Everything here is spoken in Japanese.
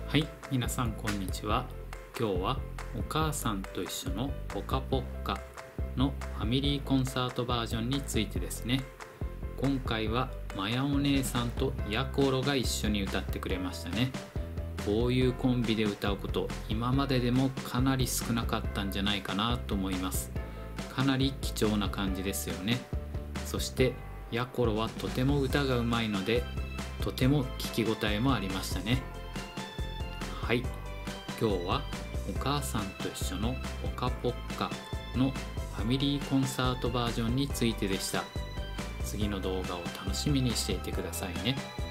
はい、皆さんこんにちは。今日はお母さんと一緒のポカポッカのファミリーコンサートバージョンについてですね。今回はマヤお姉さんとヤコロが一緒に歌ってくれましたね。こういうコンビで歌うこと今まででもかなり少なかったんじゃないかなと思います。かなり貴重な感じですよね。そしてヤコロはとても歌がうまいのでとても聞き応えもありましたね。はい、今日はお母さんと一緒のポカポッカのファミリーコンサートバージョンについてでした。次の動画を楽しみにしていてくださいね。